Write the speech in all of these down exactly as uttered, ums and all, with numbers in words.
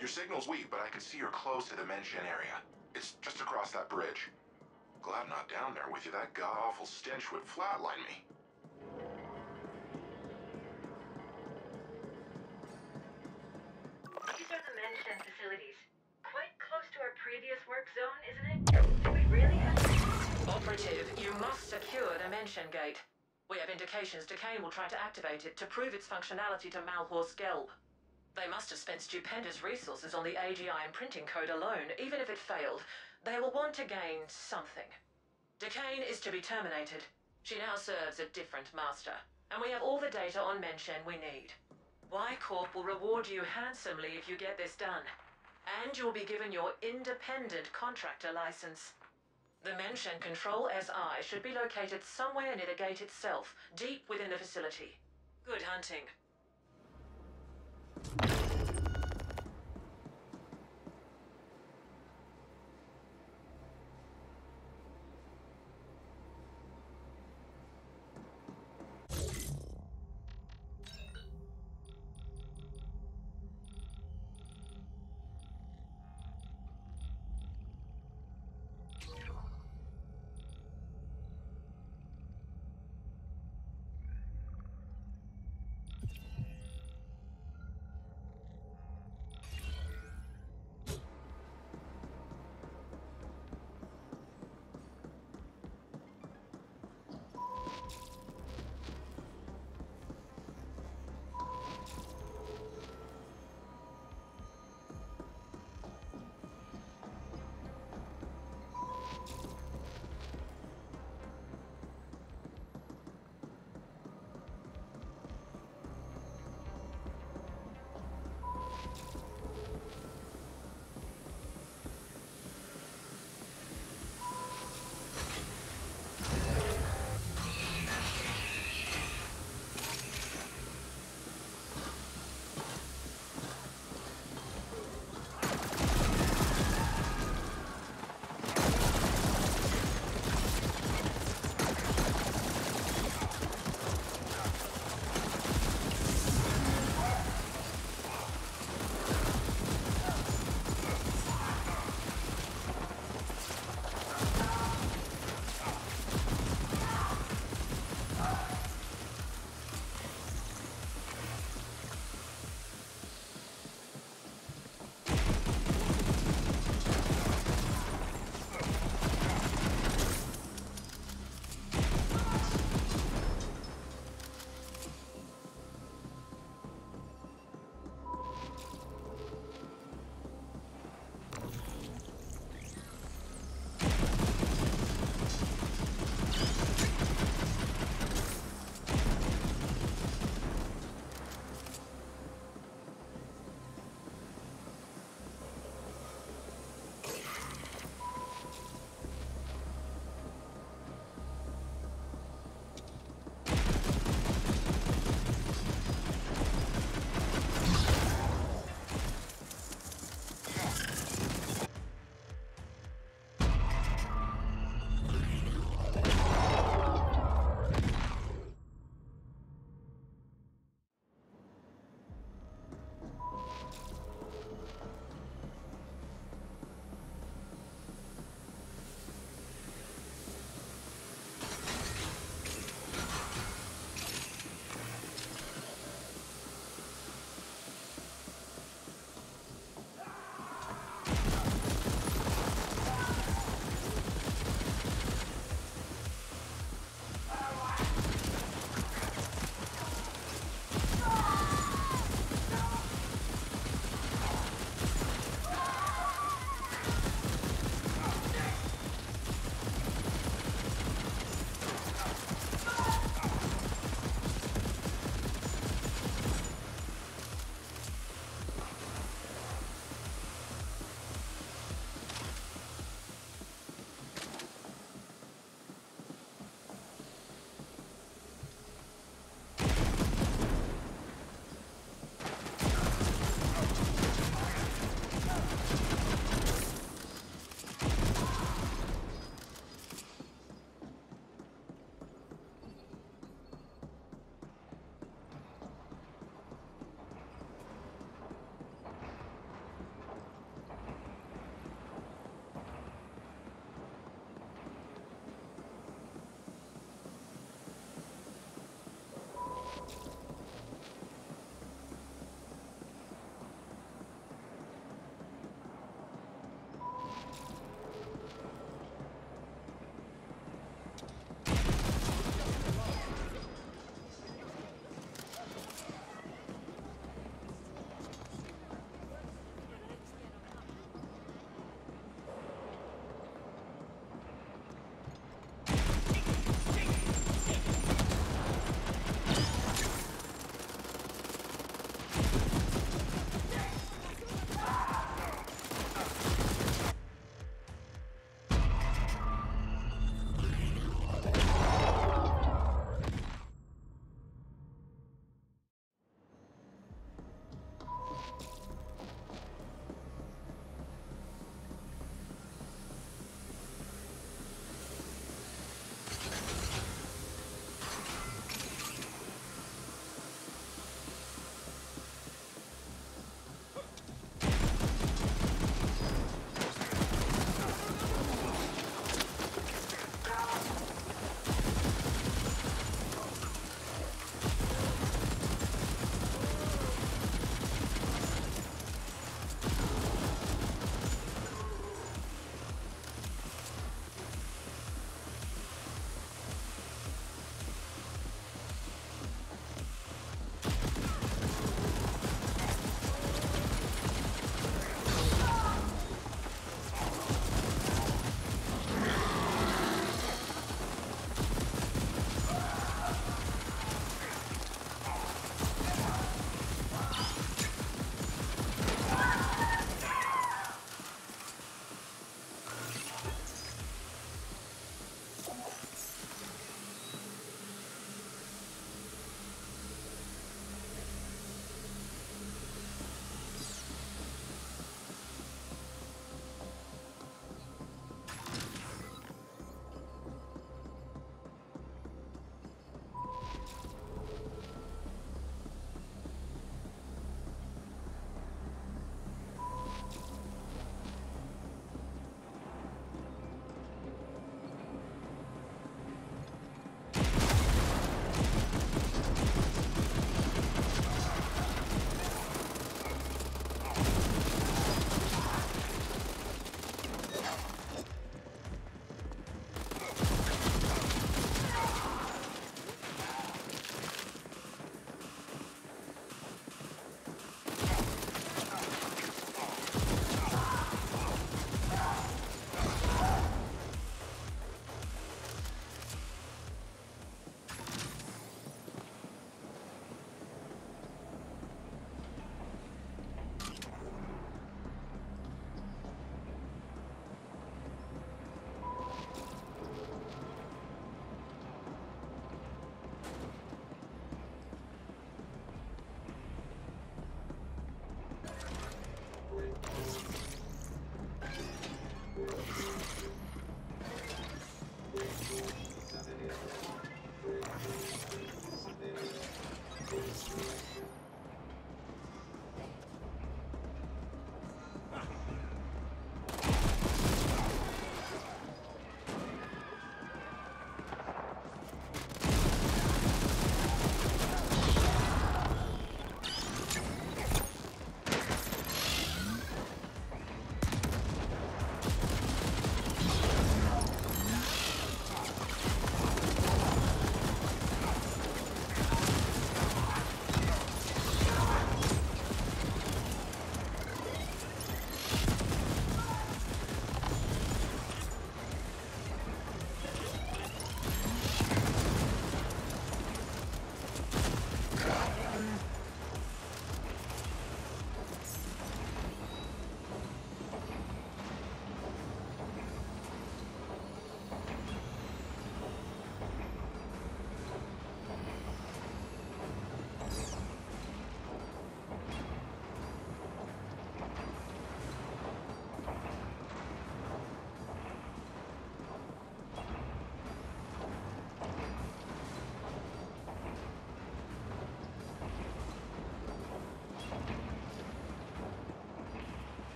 Your signal's weak, but I can see you're close to the mention area. It's just across that bridge. Glad I'm not down there with you. That god-awful stench would flatline me. These are the mention facilities. Quite close to our previous work zone, isn't it? Do we really have to... Operative, you must secure the mention gate. We have indications Decane will try to activate it to prove its functionality to Malhor's Gelb. They must have spent stupendous resources on the A G I imprinting code alone. Even if it failed, they will want to gain something. Decane is to be terminated. She now serves a different master, and we have all the data on mention we need. Y Corp will reward you handsomely if you get this done, and you will be given your independent contractor license. The mention Control S I should be located somewhere near the gate itself, deep within the facility. Good hunting.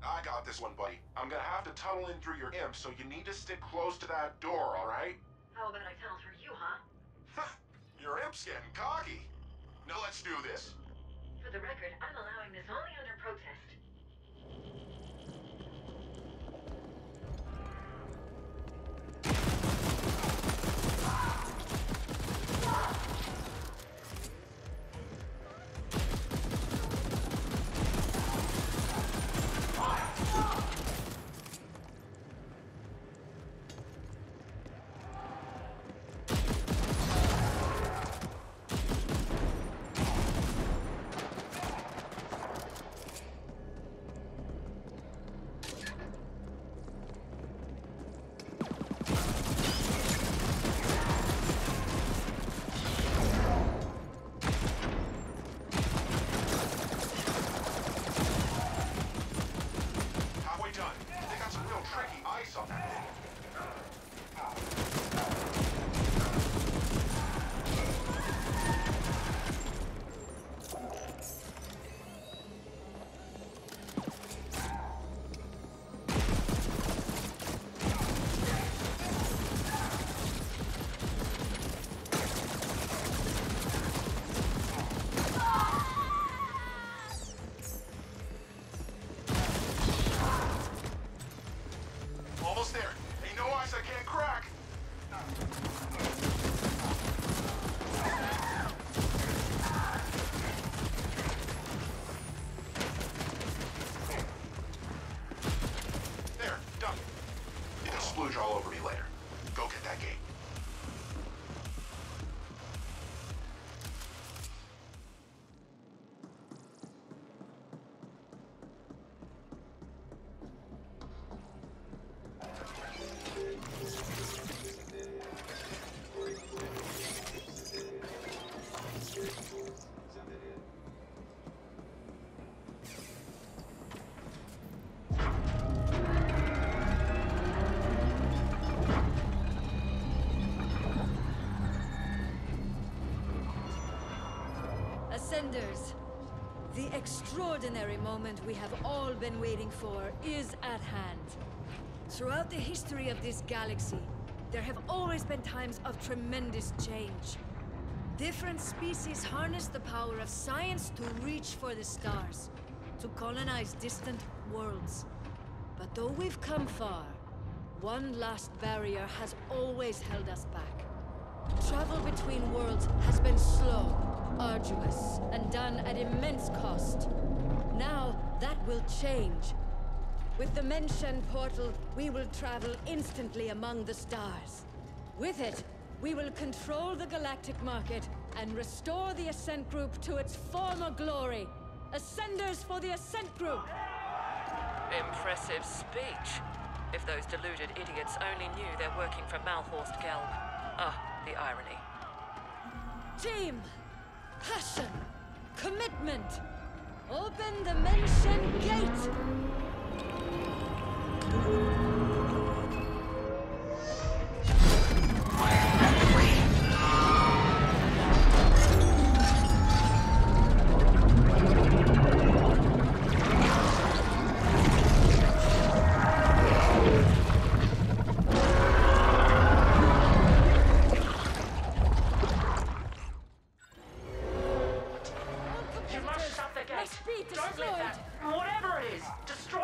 I got this one, buddy. I'm gonna have to tunnel in through your imp, so you need to stick close to that door, alright? How about I tunnel through you, huh? Your imp's getting cocky. Now let's do this. For the record, I'm allowing this only under protest. Splooge all over me later. Go get that gate. Ascenders, the extraordinary moment we have all been waiting for is at hand. Throughout the history of this galaxy, there have always been times of tremendous change. Different species harness the power of science to reach for the stars, to colonize distant worlds. But though we've come far, one last barrier has always held us back. Travel between worlds has been slow, arduous, and done at immense cost. Now, that will change. With the Mention portal, we will travel instantly among the stars. With it, we will control the galactic market and restore the Ascent Group to its former glory. Ascenders for the Ascent Group! Impressive speech. If those deluded idiots only knew they're working for Malhorst Gelb. Ah, the irony. Team! Passion! Commitment! Open the Mention gate! Don't let that, whatever it is, destroy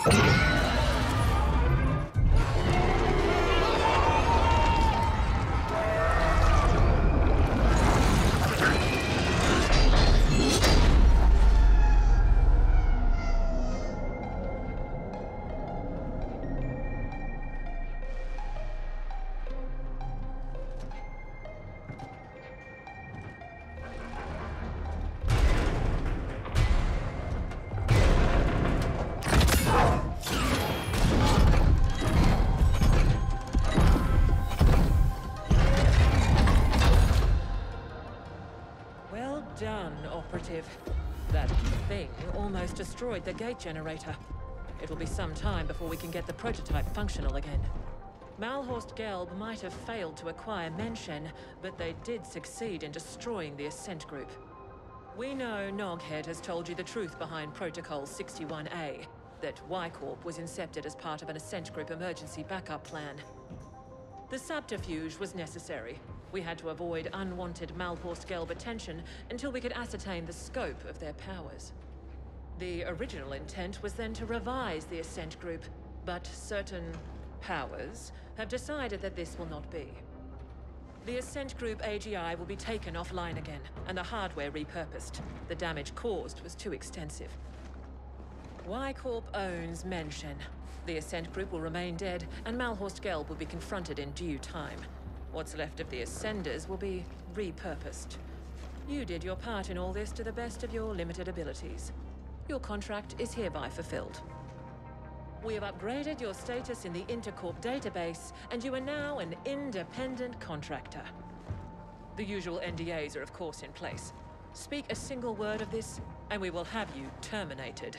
Done, operative. That thing almost destroyed the gate generator. It'll be some time before we can get the prototype functional again. Malhorst Gelb might have failed to acquire Menshen, but they did succeed in destroying the Ascent group. We know Noghead has told you the truth behind Protocol sixty-one A, that Y-Corp was incepted as part of an Ascent group emergency backup plan. The subterfuge was necessary. We had to avoid unwanted Malhorst Gelb attention until we could ascertain the scope of their powers. The original intent was then to revise the Ascent group, but certain powers have decided that this will not be. The Ascent group A G I will be taken offline again, and the hardware repurposed. The damage caused was too extensive. Y-Corp owns Menshen. The Ascent group will remain dead, and Malhorst Gelb will be confronted in due time. What's left of the Ascenders will be repurposed. You did your part in all this to the best of your limited abilities. Your contract is hereby fulfilled. We have upgraded your status in the Intercorp database, and you are now an independent contractor. The usual N D As are of course in place. Speak a single word of this, and we will have you terminated.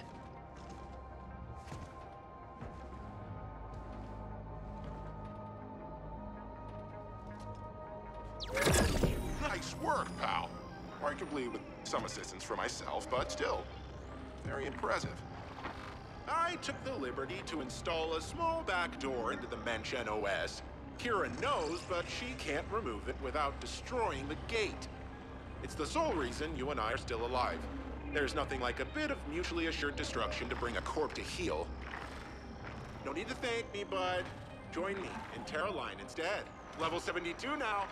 Nice work, pal. Arguably with some assistance from myself, but still, very impressive. I took the liberty to install a small back door into the Menshen O S. Kira knows, but she can't remove it without destroying the gate. It's the sole reason you and I are still alive. There's nothing like a bit of mutually assured destruction to bring a corp to heel. No need to thank me, bud. Join me in Terra Line instead. Level seventy-two now.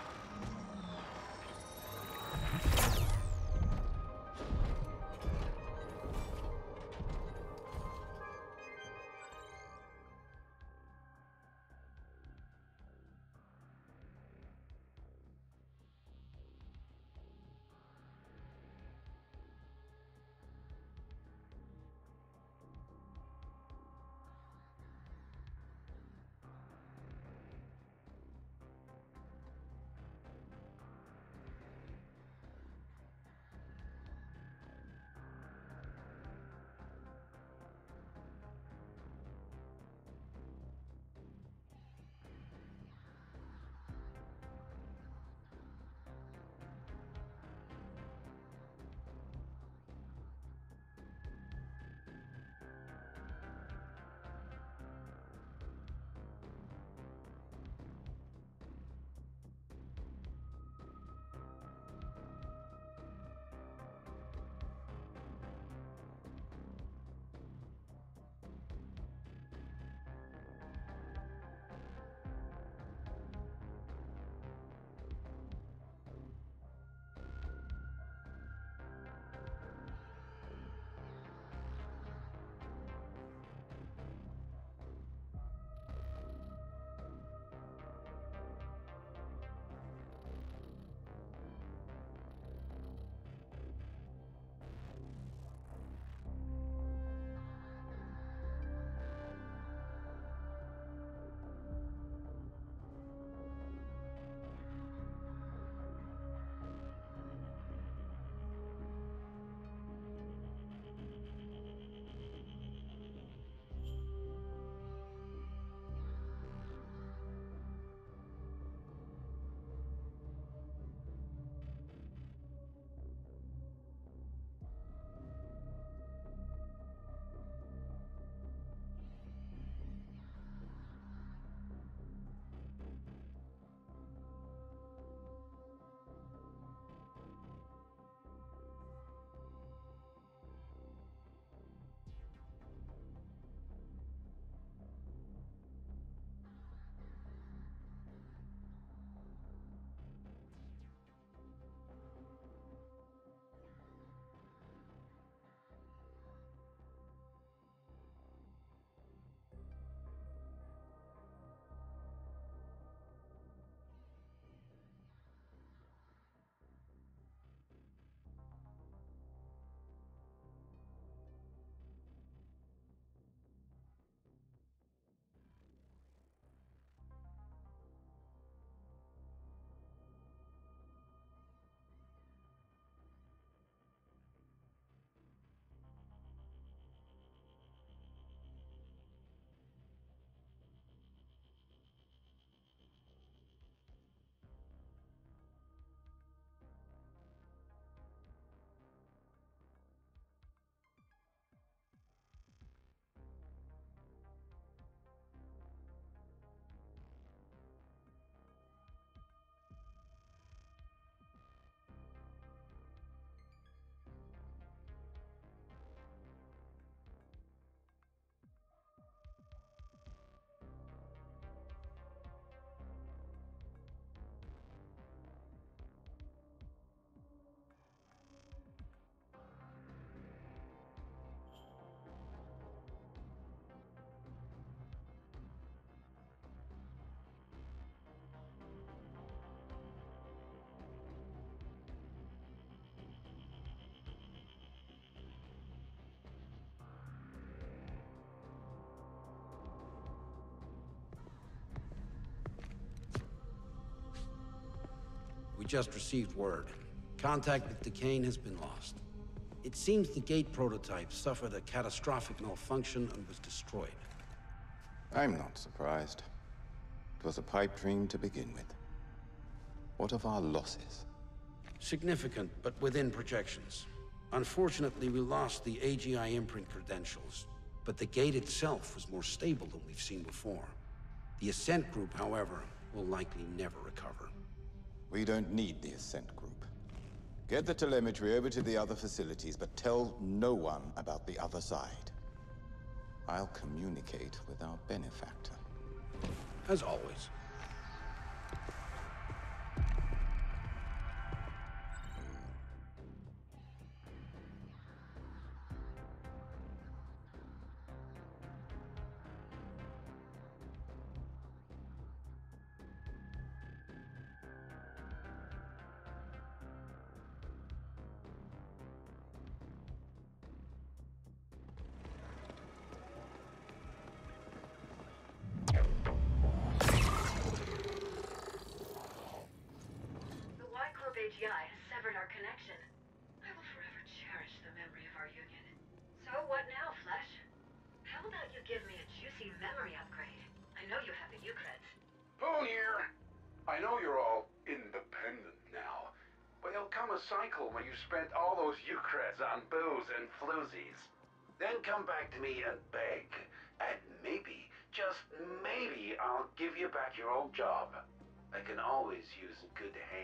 We just received word. Contact with Decane has been lost. It seems the gate prototype suffered a catastrophic malfunction and was destroyed. I'm not surprised. It was a pipe dream to begin with. What of our losses? Significant, but within projections. Unfortunately, we lost the A G I imprint credentials, but the gate itself was more stable than we've seen before. The Ascent group, however, will likely never recover. We don't need the Ascent group. Get the telemetry over to the other facilities, but tell no one about the other side. I'll communicate with our benefactor. As always. A G I has severed our connection. I will forever cherish the memory of our union. So what now, Flesh? How about you give me a juicy memory upgrade? I know you have the U-creds. Phone here! I know you're all independent now, but there'll come a cycle when you spent all those U-creds on booze and floozies. Then come back to me and beg, and maybe, just maybe, I'll give you back your old job. I can always use a good hand.